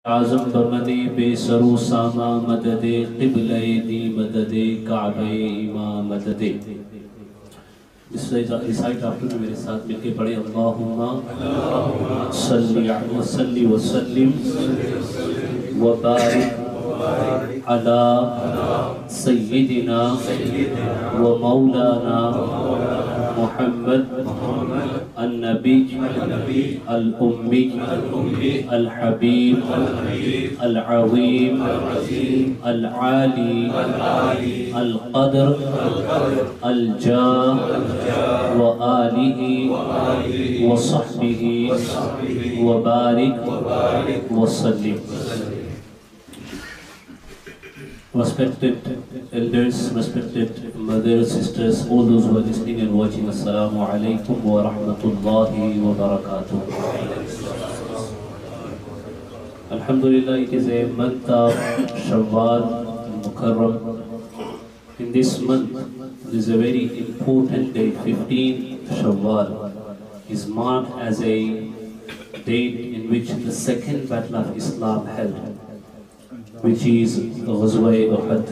आज़म बमदे बेसरू सामा मददे क़िबले दी मददे काबे इमा मददे। इस रिसाइट आफ्टर में मेरे साथ मिलके पढ़े अल्लाहुम्मा सल्ली व सल्लिम व बारिक अला सय्यिदिना व मौलाना मुहम्मद النبي الأمي الحبيب العظيم العالي القدر الجاه وآله وصحبه وبارك وسلم. Respected elders, respected mothers, sisters, all those who are listening and watching, Assalamu alaikum wa rahmatullahi wa barakatuh. Alhamdulillah, it is a month of Shawwal Mukarram. In this month, it is a very important day. 15 Shawwal is marked as a date in which the second battle of Islam held, which is Ghazwa Uhud.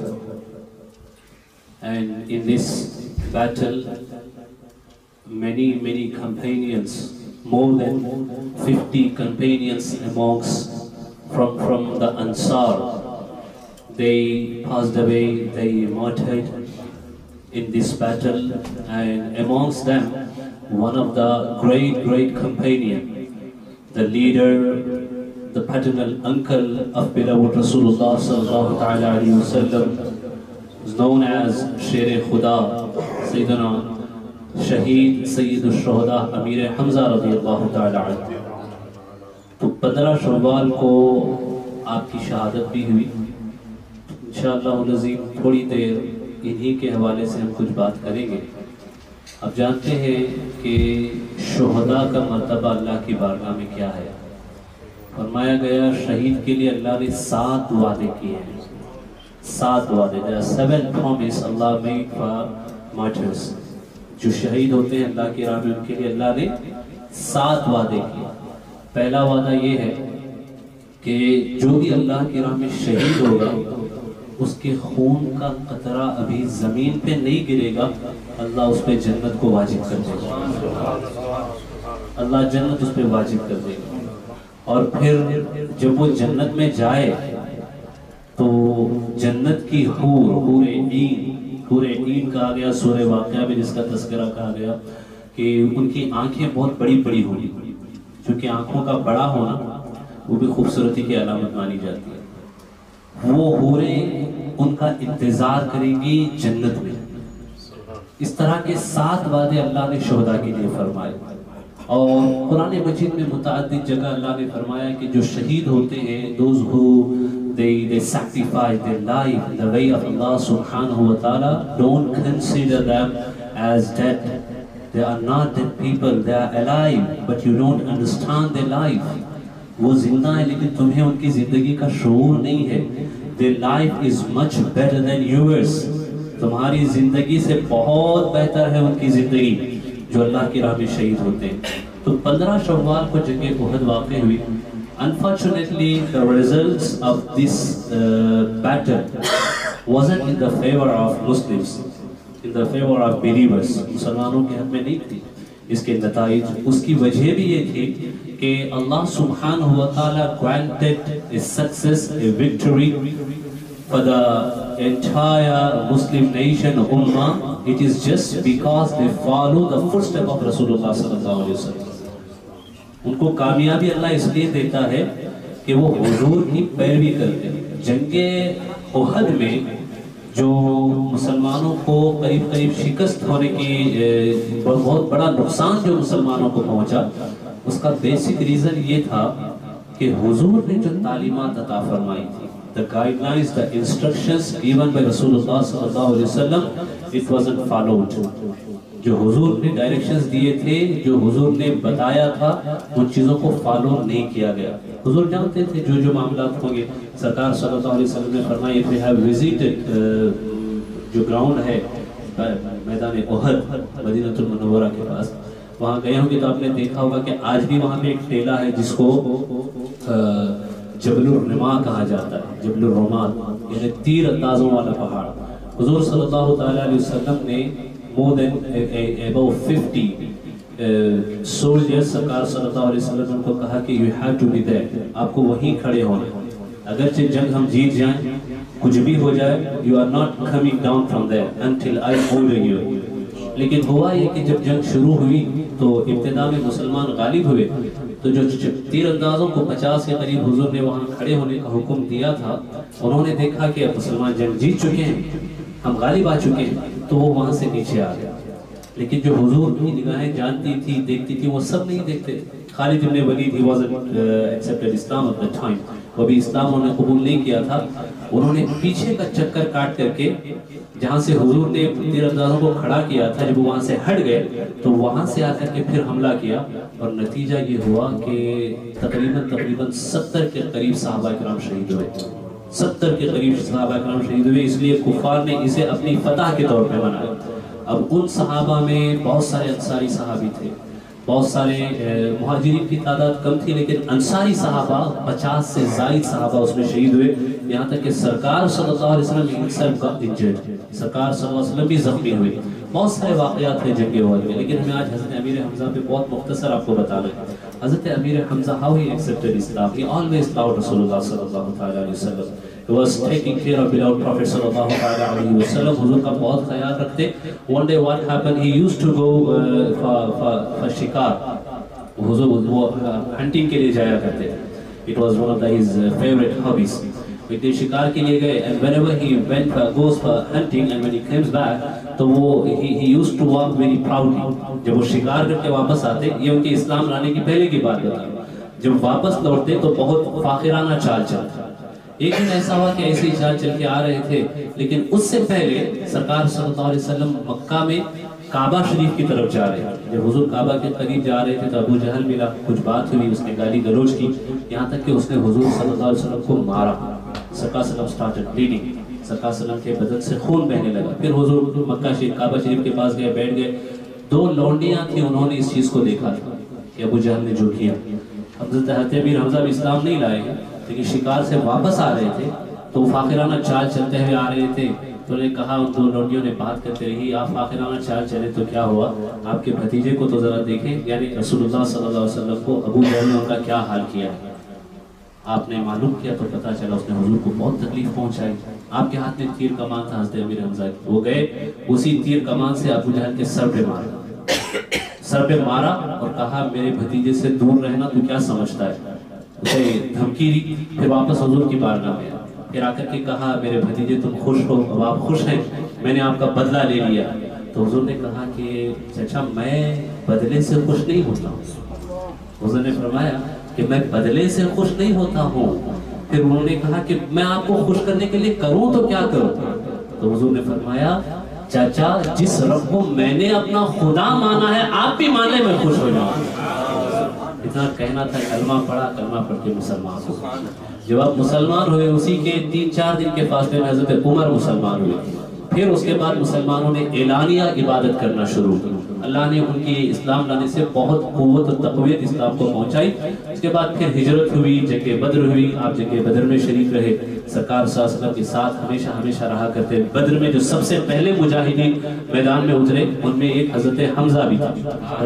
And in this battle, many companions, more than 50 companions amongst from the Ansar, they passed away, they martyred in this battle. And amongst them, one of the great companion, the leader, the paternal uncle of beloved Rasulullah sallallahu ta'ala alayhi wa sallam, is known as Sher Khuda, Sayyidina Shaheed Sayyid al-Shuhada Amir Hamza radiyallahu ta'ala anhu. تو 15 شوال کو آپ کی شہادت بھی ہوئی. انشاءاللہ العظیم تھوڑی دیر انہی کے حوالے سے ہم کچھ بات کریں گے. اب جانتے ہیں کہ شہداء کا مرتبہ اللہ کی بارگاہ میں کیا ہے. فرمایا گیا شہید کے لیے اللہ نے 7 وعدے کیے ہیں. 7 وعدے. There are 7 promises Allah made for martyrs. جو شہید ہوتے ہیں اللہ کی راہ میں ان کے لیے اللہ نے 7 وعدے کیے. پہلا وعدہ یہ ہے کہ جو بھی اللہ کی راہ میں شہید ہوگا اس کے خون کا قطرہ ابھی زمین پہ نہیں گرے گا, اللہ اس پہ جنت کو واجب کر دے گا. اللہ جنت اس پہ واجب کر دے گا. اور پھر جب وہ جنت میں جائے تو جنت کی حور عین کہا گیا سورہ واقعہ میں, جس کا تذکرہ کہا گیا کہ ان کی آنکھیں بہت بڑی ہونی, چونکہ آنکھوں کا بڑا ہونا وہ بھی خوبصورتی کی علامت مانی جاتی ہے. وہ حوریں ان کا انتظار کریں گی جنت میں. اس طرح کے 7 وعدے اللہ نے شہداء کے لیے فرمائے. اور قرآن مجید میں متعدد جگہ اللہ نے فرمایا کہ جو شہید ہوتے ہیں, those who they sacrifice their life in the way of Allah subhanahu wa ta'ala, don't consider them as dead. They are not dead people, they are alive, but you don't understand their life. وہ زندہ ہیں لیکن تمہیں ان کی زندگی کا شعور نہیں ہے. Their life is much better than yours. تمہاری زندگی سے بہت بہتر ہے ان کی زندگی جو اللہ کی راہ میں شہید ہوتے ہیں. تو 15 شوال کو جنگ احد واقع ہوئی. Unfortunately, the results of this battle wasn't in the favor of Muslims, in the favor of believers. مسلمانوں کے حق میں نہیں تھی. اس کے نتائج, اس کی وجہ بھی یہ تھی کہ اللہ سبحانہ wa ta'ala granted a success, a victory for the entire Muslim nation ummah. It is just because they follow the footsteps of Rasulullah sallallahu alaihi wasallam. ان کو کامیابی اللہ اس لیے دیتا ہے کہ وہ حضور کی پیروی کرتے ہیں. جنگ احد میں جو مسلمانوں کو قریب شکست ہونے کی بہت بڑا نقصان جو مسلمانوں کو پہنچا, اس کا بیسک ریزن یہ تھا کہ حضور نے جو تعلیمات عطا فرمائی تھی, the guidelines, the instructions given by Rasulullah sallallahu alaihi wasallam, it wasn't followed. جو حضور نے ڈائریکشنز دیے تھے, جو حضور نے بتایا تھا, ان چیزوں کو فالو نہیں کیا گیا. حضور جانتے تھے جو معاملات ہوں گے. سرکار صلی اللہ علیہ وسلم نے فرمایا if you have visited جو گراؤنڈ ہے میدان احد مدینہ المنورہ کے پاس, وہاں گئے ہوں گے تو آپ نے دیکھا ہوگا کہ آج بھی وہاں پہ ایک ٹیلا ہے جس کو جبل الرما کہا جاتا ہے، جبل الرمات یعنی تیر اندازوں والا پہاڑ۔ حضور صلی اللہ تعالیٰ علیہ وسلم نے more than about 50 soldiers سرکار صلی اللہ علیہ وسلم ان کو کہا کہ you have to be there، آپ کو وہیں کھڑے ہونا، اگرچہ جنگ ہم جیت جائیں، کچھ بھی ہو جائے، you are not coming down from there until I order you۔ لیکن ہوا یہ کہ جب جنگ شروع ہوئی تو ابتدا میں مسلمان غالب ہوئے، تو جو تیر اندازوں کو 50 کے قریب حضور نے وہاں کھڑے ہونے کا حکم دیا تھا، انہوں نے دیکھا کہ اب مسلمان جنگ جیت چکے ہیں، ہم غالب آ چکے ہیں، تو وہ وہاں سے نیچے آ گیا۔ لیکن جو حضور کی نگاہیں جانتی تھی، دیکھتی تھی، وہ سب نہیں دیکھتے۔ خالد بن ولید he wasn't accepted Islam at that time، وہ بھی اسلام انہوں نے قبول نہیں کیا تھا۔ انہوں نے پیچھے کا چکر کاٹ کر کے جہاں سے حضور نے تیر اندازوں کو کھڑا کیا تھا، جب وہ وہاں سے ہٹ گئے تو وہاں سے آ کر کے پھر حملہ کیا، اور نتیجہ یہ ہوا کہ تقریباً 70 کے قریب صحابہ کرام شہید ہوئے۔ 70 کے قریب صحابہ کرام شہید ہوئے، اس لیے کفار نے اسے اپنی فتح کے طور پہ منایا۔ اب ان صحابہ میں بہت سارے انصاری صحابی تھے، بہت سارے مہاجرین کی تعداد کم تھی، لیکن انصاری صحابہ 50 سے زائد صحابہ اس میں شہید ہوئے، یہاں تک کہ سرکار صلی اللہ علیہ وسلم سرکار صلی اللہ علیہ وسلم بھی زخمی ہوئے۔ بہت سارے واقعات ہیں جنگ احد میں، لیکن ہمیں آج حضرت امیر حمزہ پہ بہت مختصر آپ کو بتانا ہے۔ حضرت امیر حمزہ how he accepted Islam, he always loved رسول اللہ صلی اللہ علیہ وسلم، he was taking care of beloved Prophet صلی اللہ علیہ وسلم، حضور کا بہت خیال رکھتے۔ One day what happened, he used to go for شکار، حضور وہ ہنٹنگ کے لیے جایا کرتے، it was one of his favorite hobbies۔ ایک دن شکار کے لیے گئے، and whenever he goes for hunting and when he comes back تو وہ he used to walk very proudly۔ جب وہ شکار کر کے واپس آتے، یہ ان کے اسلام لانے کی پہلے کی بات بتا، جب واپس لوٹتے تو بہت فاخرانہ چال چلتا۔ ایک دن ایسا ہوا کہ ایسی چال چل کے آ رہے تھے، لیکن اس سے پہلے سرکار صلی اللہ علیہ وسلم مکہ میں کعبہ شریف کی طرف جا رہے ہیں۔ جب حضور کعبہ کے قریب جا رہے تھے تو ابو جہل ملا، کچھ بات ہوئی، اس نے گالی گلوچ کی، یہاں تک کہ اس نے حضور صلی اللہ علیہ وسلم کو مارا۔ سرکار صلی اللہ علیہ وسلم started bleeding، سرکار صلی اللہ علیہ وسلم کے بدن سے خون بہنے لگا۔ پھر حضور مکہ شریف کعبہ شریف کے پاس گئے، بیٹھ گئے۔ 2 لونڈیاں تھیں، انہوں نے اس چیز کو دیکھا تھا کہ ابو جہل نے جو کیا۔ حضرت امیر حمزہ بھی اسلام نہیں لائے ہیں، لیکن شکار سے واپس آ رہے تھے تو فاخرانہ چال چلتے ہوئے آ رہے تھے، تو انہوں نے کہا، ان 2 لونڈیوں نے بات کرتے رہی، آپ فاخرانہ چال چلے تو کیا ہوا، آپ کے بھتیجے کو تو ذرا دیکھیں، یعنی رسول اللہ صلی اللہ علیہ وسلم کو ابو جہل نے ان کا کیا حال کیا ہے۔ آپ نے معلوم کیا تو پتہ چلا اس نے حضور کو بہت تکلیف پہنچائی۔ آپ کے ہاتھ میں تیر کمان تھا حضرت امیر حمزہ، وہ گئے اسی تیر کمان سے ابو جہل کے سر پہ مارا اور کہا، میرے بھتیجے سے دور رہنا تو کیا سمجھتا ہے، اسے دھمکی دی۔ پھر واپس حضور کی بارگاہ میں پھر آ کر کے کہا، میرے بھتیجے تم خوش ہو، اب آپ خوش ہیں، میں نے آپ کا بدلہ لے لیا۔ تو حضور نے کہا کہ چچا میں بدلے سے خوش نہیں ہوتا ہوں۔ حضور نے فرمایا کہ میں بدلے سے خوش نہیں ہوتا ہوں۔ پھر انہوں نے کہا کہ میں آپ کو خوش کرنے کے لیے کروں تو کیا کروں؟ تو حضور نے فرمایا، چاچا جس رب کو میں نے اپنا خدا مانا ہے آپ بھی مان لیں، میں خوش ہو جاؤں۔ اتنا کہنا تھا، کلمہ پڑھا، کلمہ پڑھ کے مسلمان ہو۔ جب آپ مسلمان ہوئے اسی کے 3-4 دن کے فاصلے میں حضرت عمر مسلمان ہوئے۔ پھر اس کے بعد مسلمانوں نے اعلانیہ عبادت کرنا شروع کی۔ اللہ نے ان کی اسلام لانے سے بہت قوت و تقویت اسلام کو پہنچائی۔ اس کے بعد پھر ہجرت ہوئی، جنگ بدر ہوئی، آپ جنگ بدر میں شریک رہے، سرکار صلی اللہ علیہ وسلم کے ساتھ ہمیشہ رہا کرتے۔ بدر میں جو سب سے پہلے مجاہدین میدان میں اترے ان میں ایک حضرت حمزہ بھی تھا،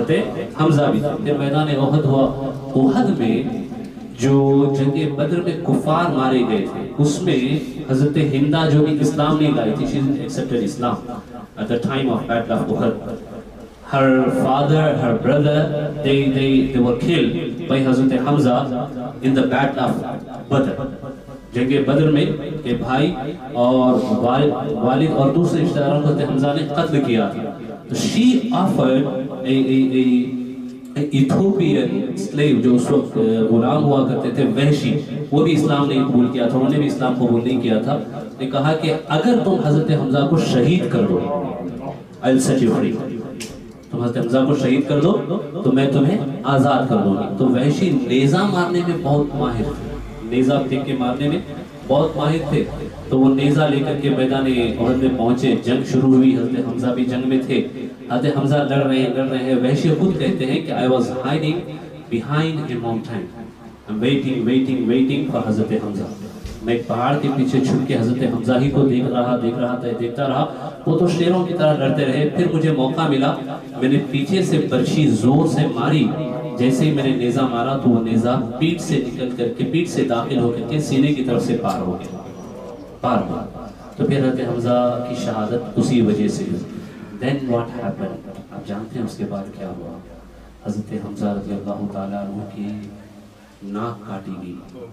پھر میدان احد ہوا۔ احد میں جو جنگ بدر میں کفار مارے گئے تھے اس میں حضرت ہندہ جو بھی اسلام نہیں لائی تھی، she accepted Islam at the time of Battle of Uhud. Her father, her brother, they were killed by Hazrat Hamza in the Battle of Badr. جنگ بدر میں کہ بھائی اور والد اور دوسرے رشتہ داروں کو حضرت حمزہ نے قتل کیا تھا۔ تو she offered a Ethiopian slave جو اس وقت غلام ہوا کرتے تھے، وحشی، وہ بھی اسلام نہیں قبول کیا تھا، انہوں نے بھی اسلام قبول نہیں کیا تھا۔ نے کہا کہ اگر تم حضرت حمزہ کو شہید کر دو I'll set you free، تم حضرت حمزہ کو شہید کر دو تو میں تمہیں آزاد کر دوں گی۔ تو وحشی نیزہ مارنے میں بہت ماہر تھے، نیزہ پھینک کے مارنے میں بہت ماہر تھے، تو وہ نیزہ لے کر کے میدان احد میں پہنچے، جنگ شروع ہوئی، حضرت حمزہ بھی جنگ میں تھے، حضرت حمزہ لڑ رہے ہیں۔ وحشی خود کہتے ہیں کہ I was hiding behind a mountain، waiting for حضرت حمزہ. میں ایک پہاڑ کے پیچھے چھپ کے حضرت حمزہ ہی کو دیکھتا رہا. وہ تو شیروں کی طرح لڑتے رہے. پھر مجھے موقع ملا, میں نے پیچھے سے برچھی زور سے ماری. جیسے ہی میں نے نیزہ مارا تو وہ نیزہ پیٹ سے نکل کر کے, پیٹ سے داخل ہو کر کے سینے کی طرف سے پار ہو گیا. تو پھر حضرت حمزہ کی شہادت اسی وجہ سے. Then what happened? آپ جانتے ہیں اس کے بعد کیا ہوا. حضرت حمزہ رضی اللہ تعالیٰ عنہ کی ناک کاٹی گئی,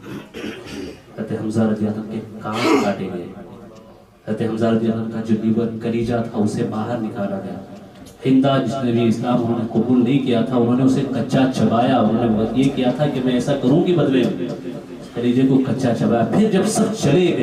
حضرت حمزہ رضی اللہ عنہ کے کان کاٹے گئے, حضرت حمزہ رضی اللہ عنہ کا جو لیور کلیجہ تھا اسے باہر نکالا گیا. ہندہ جس نے بھی اسلام انہوں نے قبول نہیں کیا تھا, انہوں نے اسے کچا چبایا. انہوں نے یہ کیا تھا کہ میں ایسا کروں گی بدلے میں, کلیجے کو کچا چبایا. پھر جب سب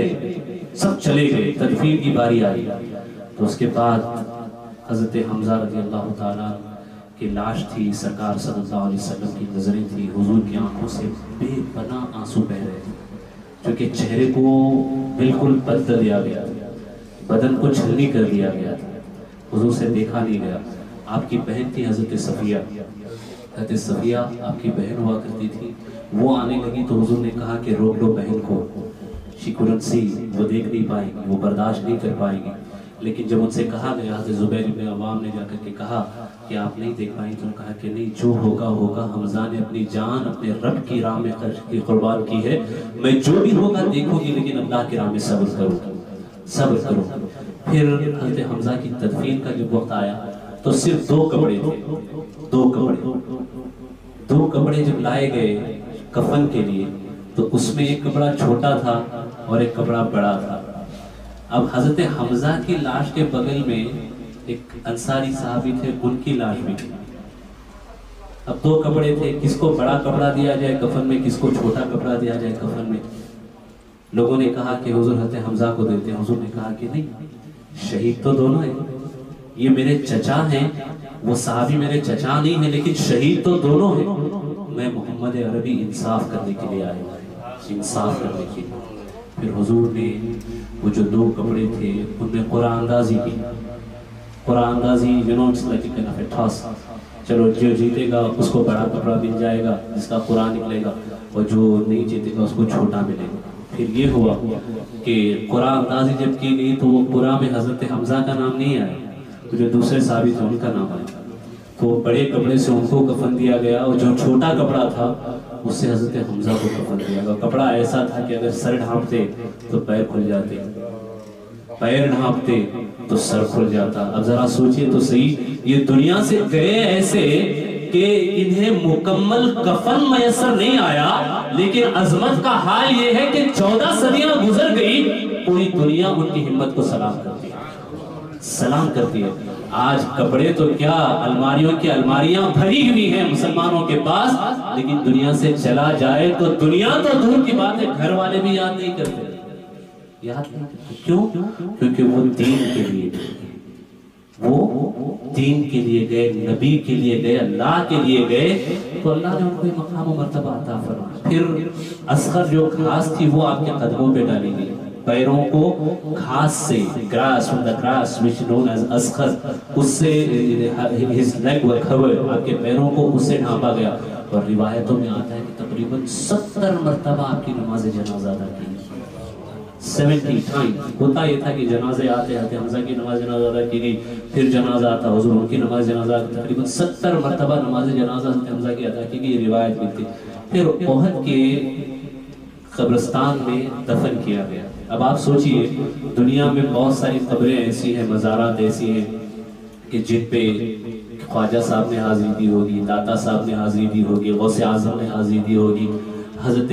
چلے گئے تدفین کی باری آئی, تو اس کے بعد حضرت حمزہ رضی اللہ تعالیٰ کی لاش تھی. سرکار صلی اللہ علیہ وسلم کی نظریں تھی, حضور کی آنکھوں سے بے پناہ آنسو بہ رہے تھے, کیونکہ چہرے کو بالکل بدل دیا گیا, بدن کو چھلنی کر دیا گیا تھا, حضور سے دیکھا نہیں گیا. آپ کی بہن تھی حضرت صفیہ, حضرت صفیہ آپ کی بہن ہوا کرتی تھی. وہ آنے لگی تو حضور نے کہا کہ روک لو بہن کو, she couldn't see, وہ دیکھ نہیں پائیں گی, وہ برداشت نہیں کر پائیں گی. لیکن جب ان سے کہا گیا, حضرت زبیر بن عوام نے جا کر کے کہا کہ آپ نہیں دیکھ پائیں, تو انہوں نے کہا کہ نہیں, جو ہوگا. حمزہ نے اپنی جان اپنے رب کی راہ میں قربان کی ہے, میں جو بھی ہوگا دیکھوں گی, لیکن اللہ کی راہ میں صبر کروں. پھر حضرت حمزہ کی تدفین کا جب وقت آیا تو صرف دو کپڑے تھے, دو کپڑے جب لائے گئے کفن کے لیے, تو اس میں ایک کپڑا چھوٹا تھا اور ایک کپڑا بڑا تھا. اب حضرت حمزہ کی لاش کے بغل میں ایک انصاری صحابی تھے, ان کی لاش بھی تھی. اب دو کپڑے تھے, کس کو بڑا کپڑا دیا جائے کفن میں, کس کو چھوٹا کپڑا دیا جائے کفن میں. لوگوں نے کہا کہ حضور حضرت حمزہ کو دیتے ہیں. حضور نے کہا کہ نہیں, شہید تو دونوں ہیں, یہ میرے چچا ہیں, وہ صحابی میرے چچا نہیں ہیں, لیکن شہید تو دونوں ہیں. میں محمد عربی انصاف کرنے کے لیے آیا ہوں, انصاف کرنے کے لیے. پھر حضور نے وہ جو دو کپڑے تھے ان میں قرآن اندازی کی. قرآن اندازی چلو جو جیتے گا اس کو بڑا کپڑا مل جائے گا جس کا قرآن نکلے گا, اور جو نہیں جیتے گا اس کو چھوٹا ملے گا. پھر یہ ہوا کہ قرآن اندازی جب کی گئی تو وہ قرآن میں حضرت حمزہ کا نام نہیں آیا, تو جو دوسرے صحابی تھے ان کا نام آیا. تو بڑے کپڑے سے ان کو کفن دیا گیا, اور جو چھوٹا کپڑا تھا اس سے حضرت حمزہ کو کفن دیا گیا. کپڑا ایسا تھا کہ اگر سر ڈھانپتے تو پیر کھل جاتے, پیر ڈھانپتے تو سر کھل جاتا. اب ذرا سوچئے تو صحیح, یہ دنیا سے گئے ایسے کہ انہیں مکمل کفن میسر نہیں آیا, لیکن عظمت کا حال یہ ہے کہ 14 صدیاں گزر گئی, پوری دنیا ان کی ہمت کو سلام کرتی ہے. آج کپڑے تو کیا, الماریوں کی الماریاں بھری ہوئی ہیں مسلمانوں کے پاس, لیکن دنیا سے چلا جائے تو دنیا تو دور کی بات ہے, گھر والے بھی یاد نہیں کرتے. کیوں؟ کیونکہ وہ دین کے لیے گئے, وہ دین کے لیے گئے, نبی کے لیے گئے, اللہ کے لیے گئے, تو اللہ نے ان کو مقام و مرتبہ عطا فرمایا. پھر اصغر جو گھاس تھی وہ آپ کے قدموں پہ ڈالی گئی, پیروں کو گھاس سے, grass from the grass which known as askhar, اس سے his leg were covered, آپ کے پیروں کو اس سے ڈھانپا گیا. اور روایتوں میں آتا ہے کہ تقریباً 70 مرتبہ آپ کی نماز جنازہ ادا کی, 70 times. ہوتا یہ تھا کہ جنازے آتے آتے حمزہ کی نماز جنازہ ادا کی گئی, پھر جنازہ آتا حضور ان کی نماز جنازہ, تقریباً 70 مرتبہ نماز جنازہ حمزہ کی ادا کی گئی, روایت ملتی. پھر احد کے قبرستان میں دفن کیا گیا. اب آپ سوچئے دنیا میں بہت ساری قبریں ایسی ہیں, مزارات ایسی ہیں کہ جن پہ خواجہ صاحب نے حاضری دی ہوگی, داتا صاحب نے حاضری دی ہوگی, غوث اعظم نے حاضری دی ہوگی, حضرت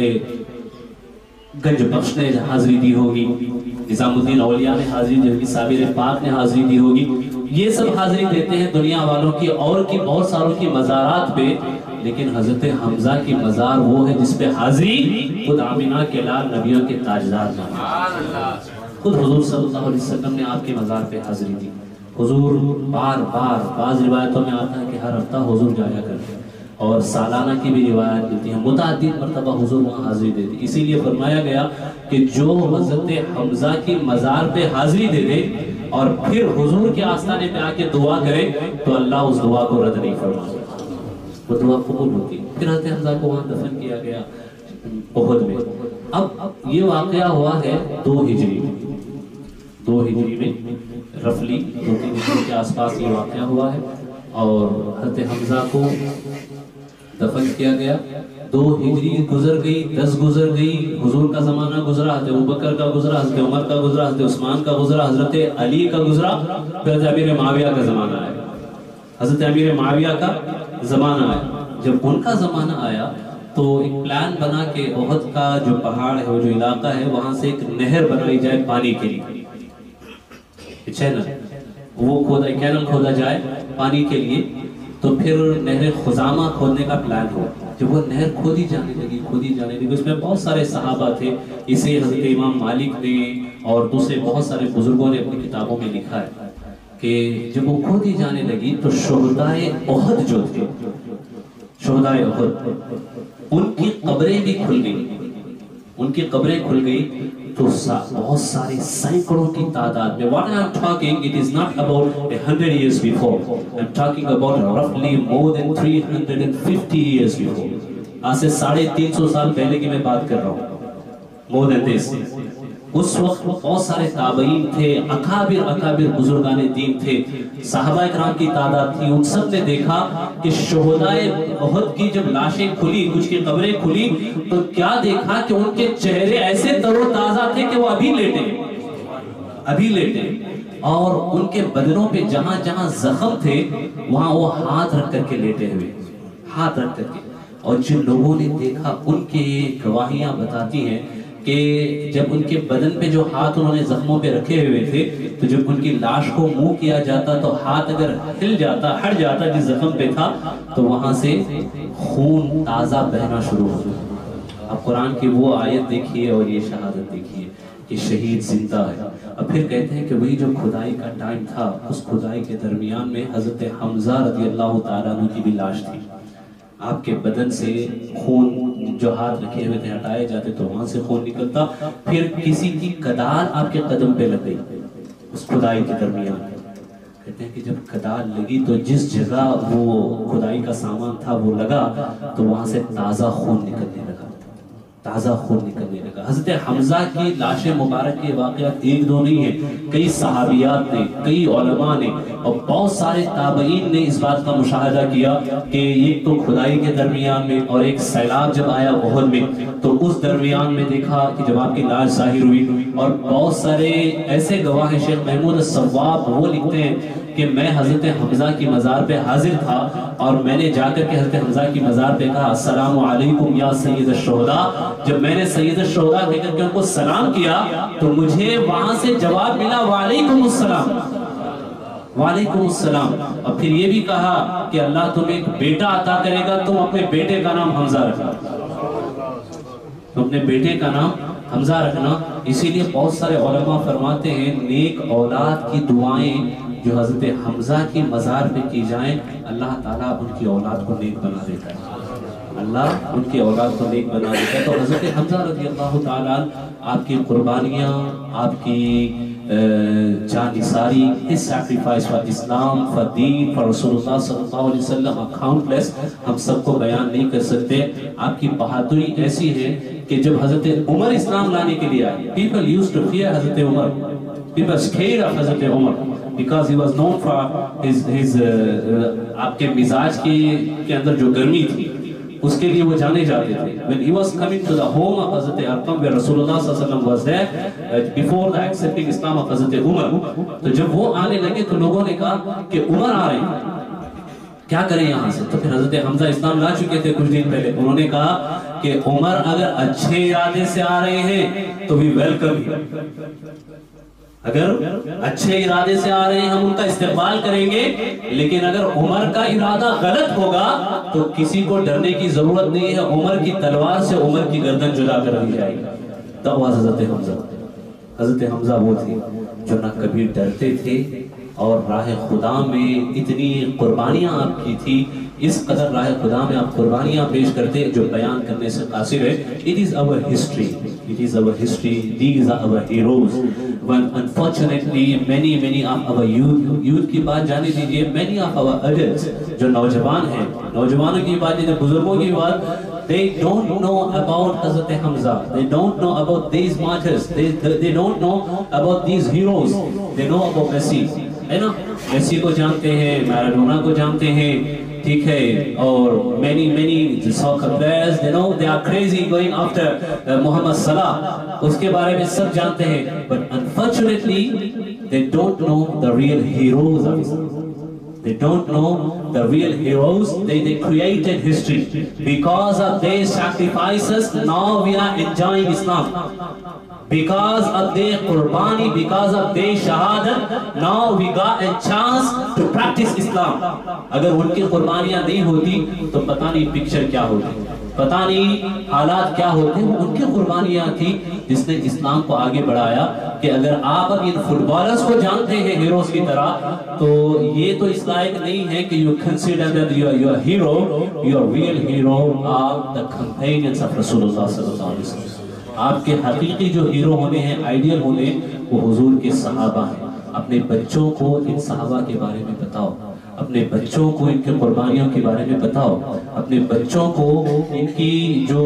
گنج بخش نے حاضری دی ہوگی, نظام الدین اولیاء نے حاضری دی ہوگی, صابر پاک نے حاضری دی ہوگی. یہ سب حاضری دیتے ہیں دنیا والوں کی اور کی بہت ساروں کی مزارات پہ, لیکن حضرت حمزہ کی مزار وہ ہے جس پہ حاضری خود آمینہ کے لال نبیوں کے تاجدار نے, خود حضور صلی اللہ علیہ وسلم نے آپ کے مزار پہ حاضری دی. حضور بار بار, بعض روایتوں میں آتا ہے کہ ہر ہفتہ حضور جایا کرتے, اور سالانہ کی بھی روایت ملتی ہیں, متعدد مرتبہ حضور وہاں حاضری دیتے. اسی لیے فرمایا گیا کہ جو حضرت حمزہ کی مزار پہ حاضری دے دے اور پھر حضور کے آستانے پہ آ کے دعا کرے تو اللہ اس دعا کو رد نہیں فرماتا, وہ دعا قبول ہوتی. پھر حضرت حمزہ کو وہاں دفن کیا گیا. احد میں. اب یہ واقعہ ہوا ہے 2 ہجری میں رفلی 2-3 ہجری کے آس پاس یہ واقعہ ہوا ہے، اور حضرت حمزہ کو دفن کیا گیا. 2 ہجری گزر گئی، 10 گزر گئی، حضور کا زمانہ گزرا، حضرت ابوبکر کا گزرا، حضرت عمر کا گزرا، حضرت عثمان کا گزرا، حضرت علی کا گزرا، پھر حضرت امیر معاویہ کا زمانہ آیا. حضرت امیر معاویہ کا زمانہ آیا. جب ان کا زمانہ آیا تو ایک پلان بنا کہ احد کا جو پہاڑ ہے، وہ جو علاقہ ہے، وہاں سے ایک نہر بنائی جائے پانی کے لیے، وہ کینل کھودا جائے پانی کے لیے. تو پھر نہر خزامہ کھودنے کا پلان ہوا. جب وہ نہر کھودی جانے لگی اس میں بہت سارے صحابہ تھے. اسے حضرت امام مالک نے اور دوسرے بہت سارے بزرگوں نے اپنی کتابوں میں لکھا ہے کہ جب وہ کھودی جانے لگی تو شہدائے احد جو تھے، شہدائے احد، ان کی قبریں بھی کھل گئی. تو بہت سارے سینکڑوں کی تعداد میں. What I am talking, it is not about 100 years before. I am talking about roughly more than 350 years before. آج سے 350 سال پہلے کی میں بات کر رہا ہوں. More than this. اس وقت بہت سارے تابعین تھے، اکابر بزرگان دین تھے، صحابہ اکرام کی تعداد تھی. ان سب نے دیکھا کہ شہدائے احد کی جب لاشیں کھلی، کچھ کی قبریں کھلی، تو کیا دیکھا کہ ان کے چہرے ایسے تر و تازہ تھے کہ وہ ابھی لیٹے، اور ان کے بدنوں پہ جہاں جہاں زخم تھے وہاں وہ ہاتھ رکھ کر کے لیٹے ہوئے، ہاتھ رکھ کر کے. اور جن لوگوں نے دیکھا ان کے گواہیاں بتاتی ہیں کہ جب ان کے بدن پہ جو ہاتھ انہوں نے زخموں پہ رکھے ہوئے تھے، تو جب ان کی لاش کو منہ کیا جاتا تو ہاتھ اگر ہٹ جاتا جس زخم پہ تھا، تو وہاں سے خون تازہ بہنا شروع ہو گیا. اب قرآن کی وہ آیت دیکھیے اور یہ شہادت دیکھیے کہ شہید زندہ ہے. اب پھر کہتے ہیں کہ وہی جو کھدائی کا ٹائم تھا، اس کھدائی کے درمیان میں حضرت حمزہ رضی اللہ تعالیٰ عنہ کی بھی لاش تھی. آپ کے بدن سے خون جو ہاتھ رکھے ہوئے تھے ہٹائے جاتے تو وہاں سے خون نکلتا. پھر کسی کی کدال آپ کے قدم پہ لگ گئی اس کھدائی کے درمیان. کہتے ہیں کہ جب کدال لگی تو جس جگہ وہ کھدائی کا سامان تھا وہ لگا تو وہاں سے تازہ خون نکلنے لگا. حضرت حمزہ کی لاش مبارک کے واقعات 1-2 نہیں ہیں، کئی صحابیات نے، کئی علماء نے اور بہت سارے تابعین نے اس بات کا مشاہدہ کیا کہ ایک تو کھدائی کے درمیان میں اور ایک سیلاب جب آیا احد میں، تو اس درمیان میں دیکھا کہ جب آپ کی لاش ظاہر ہوئی. اور بہت سارے ایسے گواہ ہیں، شیخ محمود الصواب وہ لکھتے ہیں کہ میں حضرت حمزہ کی مزار پہ حاضر تھا اور میں نے جا کر کے حضرت حمزہ کی مزار پہ کہا السلام علیکم یا سید الشہداء. جب میں نے سید الشہداء کہہ کر کے ان کو سلام کیا تو مجھے وہاں سے جواب ملا وعلیکم السلام، وعلیکم السلام. اور پھر یہ بھی کہا کہ اللہ تمہیں ایک بیٹا عطا کرے گا، تم اپنے بیٹے کا نام حمزہ رکھنا، تم اپنے بیٹے کا نام حمزہ رکھنا. اسی لیے بہت سارے علماء فرماتے ہیں نیک اولاد کی دعائیں جو حضرت حمزہ کی مزار پہ کی جائیں، اللہ تعالیٰ ان کی اولاد کو نیک بنا دیتا ہے، اللہ ان کی اولاد کو نیک بنا دیتا ہے. تو حضرت حمزہ رضی اللہ تعالیٰ آپ کی قربانیاں، آپ کی جان نثاری، his sacrifice for Islam, for deen, for رسول اللہ صلی اللہ علیہ وسلم are countless. ہم سب کو بیان نہیں کر سکتے. آپ کی بہادری ایسی ہے کہ جب حضرت عمر اسلام لانے کے لیے آئے، people used to fear حضرت عمر, people scared of حضرت عمر because he was known for his آپ کے مزاج کے اندر جو گرمی تھی اس کے لیے وہ جانے جاتے تھے. When he was coming to the home of حضرت ارقم where رسول اللہ صلی اللہ علیہ وسلم was there before the accepting Islam of حضرت عمر, تو جب وہ آنے لگے تو لوگوں نے کہا کہ عمر آ رہے ہیں کیا کریں یہاں سے. تو پھر حضرت حمزہ اسلام لا چکے تھے کچھ دن پہلے. انہوں نے کہا کہ عمر اگر اچھے ارادے سے آ رہے ہیں تو بھی ویلکم ہی, اگر اچھے ارادے سے آ رہے ہیں ہم ان کا استقبال کریں گے, لیکن اگر عمر کا ارادہ غلط ہوگا تو کسی کو ڈرنے کی ضرورت نہیں ہے, عمر کی تلوار سے عمر کی گردن جدا کر دی جائے گی. تب حضرت حمزہ, حضرت حمزہ وہ تھے جو نہ کبھی ڈرتے تھے اور راہ خدا میں اتنی قربانیاں آپ کی تھی, اس قدر راہ خدا میں آپ قربانیاں پیش کرتے جو بیان کرنے سے قاصر ہے. It is our history, it is our history, these are our heroes. But unfortunately many of our youth کی بات جانے دیجئے, many of our adults جو نوجوان ہیں, نوجوانوں کی بات دیجئے, بزرگوں کی بات, they don't know about Hazrat Hamza, they don't know about these martyrs, they don't know about these heroes, they know about Messi, ہے نا. میسی کو جانتے ہیں, میراڈونا کو جانتے ہیں, ٹھیک ہے, اور many soccer players, they know they are crazy going after محمد صلاح, اس کے بارے میں سب جانتے ہیں, but unfortunately they don't know the real heroes of Islam. They don't know the real heroes. They created history. Because of their sacrifices, now we are enjoying Islam. Because of their qurbani, because of their shahadat, now we got a chance to practice Islam. اگر ان کی قربانیاں نہیں ہوتی تو پتہ نہیں picture کیا ہوتی, پتہ نہیں حالات کیا ہوتے. ان کی قربانیاں تھی جس نے اسلام کو آگے بڑھایا. کہ اگر آپ اب ان فٹ بالرز کو جانتے ہیں ہیروز کی طرح, تو یہ تو اس لائق نہیں ہے کہ you consider that your hero, your real hero are the companions of رسول اللہ صلی اللہ علیہ وسلم. آپ کے حقیقی جو ہیرو ہونے ہیں, آئیڈیل ہونے, وہ حضور کے صحابہ ہیں. اپنے بچوں کو ان صحابہ کے بارے میں بتاؤ, اپنے بچوں کو ان کے قربانیوں کے بارے میں بتاؤ, اپنے بچوں کو ان کی جو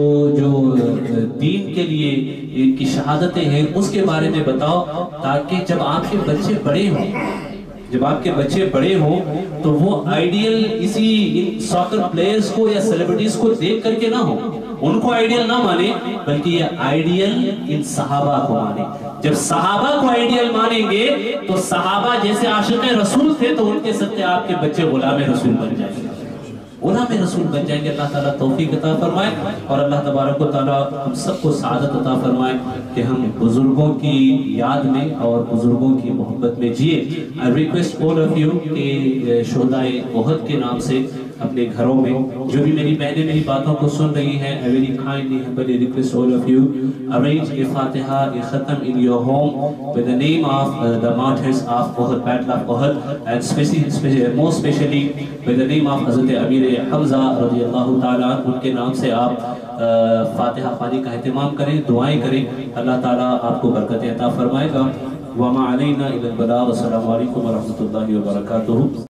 دین کے لیے ان کی شہادتیں ہیں اس کے بارے میں بتاؤ, تاکہ جب آپ کے بچے بڑے ہوں, جب آپ کے بچے بڑے ہوں تو وہ آئیڈیل اسی ساکر پلیئرز کو یا سیلیبریٹیز کو دیکھ کر کے نہ ہو, ان کو آئیڈیل نہ مانے, بلکہ یہ آئیڈیل ان صحابہ کو مانے. جب صحابہ کو آئیڈیل مانیں گے تو صحابہ جیسے عاشق رسول تھے, تو ان کے صدقے آپ کے بچے غلام رسول بن جائیں گے, غلام رسول بن جائیں گے. اللہ تعالیٰ توفیق عطا فرمائے, اور اللہ تبارک و تعالیٰ ہم سب کو سعادت عطا فرمائے کہ ہم بزرگوں کی یاد میں اور بزرگوں کی محبت میں جیے. I request all of you کہ شہدائے احد کے نام سے اپنے گھروں میں جو بھی میری بہنیں میری باتوں کو سن رہی ہیں, I very kindly humbly request all of you arrange a Fatiha, a Khatam in your home with the name of the martyrs of Uhud, Battle of Uhud, and most especially with the name of Hazrat Amir Hamza رضی اللہ تعالیٰ. ان کے نام سے آپ فاتحہ خوانی کا اہتمام کریں, دعائیں کریں, اللہ تعالیٰ آپ کو برکت عطا فرمائے گا. وَمَا عَلَيْنَا إِلَّا الْبَلَاغُ. السلام علیکم ورحمۃ اللہ وبرکاتہ.